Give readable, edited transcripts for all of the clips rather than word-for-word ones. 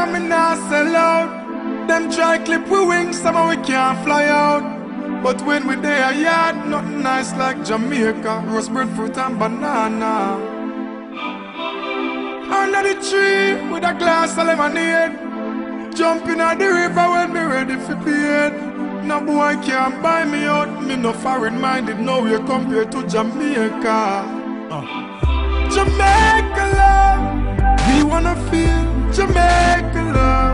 me nah sell out. Them try clip we wings, somehow we can't fly out. But when we there yard, nothing nice like Jamaica. Roast breadfruit and banana. Under the tree with a glass of lemonade. Jumping at the river when me ready for bed. No boy can't buy me out. Me no foreign minded, no way compared to Jamaica. Jamaica love, we wanna feel Jamaica love.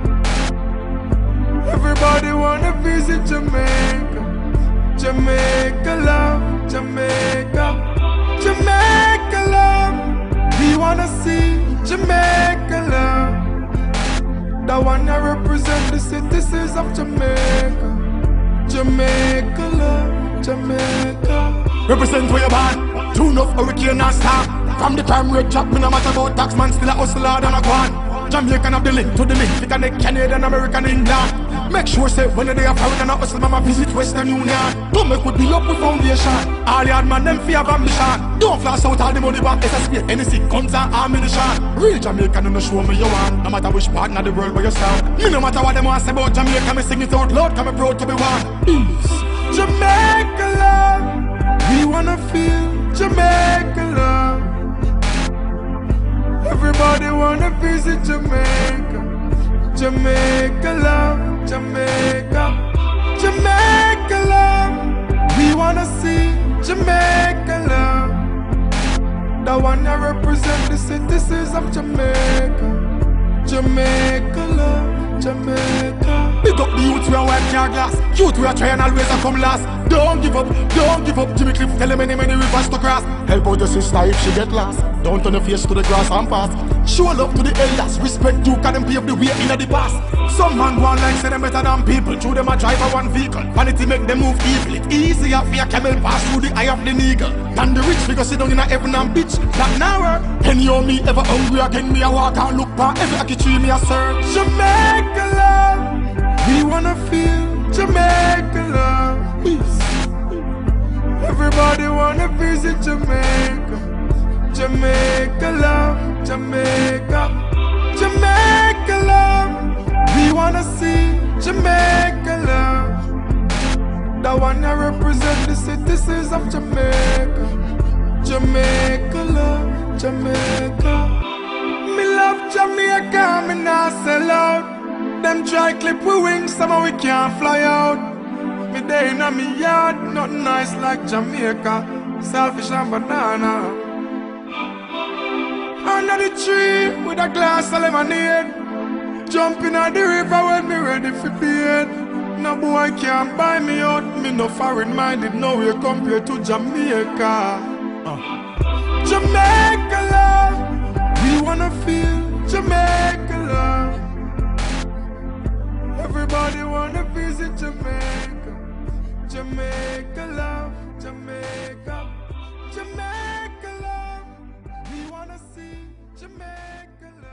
Everybody wanna visit Jamaica. Jamaica love, Jamaica. Jamaica love, we wanna see Jamaica love. The one that represent the citizens of Jamaica. Jamaica love, Jamaica. Represent where you born. Too enough hurricane and storm. From the crime rate drop, me no matter about tax man, still a hustle hard and a gone. Jamaican have the link to the link, we connect Canadian, American, England. Make sure say when they are foreign and a hustle, mama visit Western Union. Don't make we build up with foundation. All yard man, them fear of ambition. Don't flash out all the money back, SSP, NSC, guns and ammunition. Real Jamaican, no show me you want. No matter which part of the world where you stand. Me no matter what them want say about Jamaica, me sing it out loud, cause me proud to be one. Jamaica love, we wanna feel Jamaica love. Everybody wanna visit Jamaica. Jamaica love, Jamaica. Jamaica love, we wanna see Jamaica love. The one that represent the citizens of Jamaica. Jamaica love, Jamaica. Big up the youth we are white car glass. Youth we are trying always to come last. Don't give up, don't give up. Jimmy Cliff tell him many rivers to cross. Help out your sister if she get lost. Don't turn your face to the grass and pass. Show love to the elders, respect you, cause them pave the way in the past. Some man go on like say them better than people. Through them a drive a one vehicle. Vanity make them move evil. It easier for a camel pass through the eye of the eagle. Than the rich figure sit down in a heaven and bitch. That now penny on me ever hungry again. Me a walk and look for every ackee tree me a search. Jamaica love, we wanna feel Jamaica love. Everybody wanna visit Jamaica. Jamaica love, Jamaica. Jamaica love, we wanna see Jamaica love. The one that represent the citizens of Jamaica. Jamaica love, Jamaica. Me love Jamaica, me nah sell out. Them try clip we wings, somehow we can't fly out. Me day in a me yard, nothing nice like Jamaica. Selfish and banana. Under the tree with a glass of lemonade. Jumping at the river when me ready for bed. No boy can't buy me out. Me no foreign minded, no way compared to Jamaica. Jamaica love, we wanna feel Jamaica love. Everybody wanna visit Jamaica. Jamaica love, Jamaica. Jamaica love, we wanna see Jamaica love.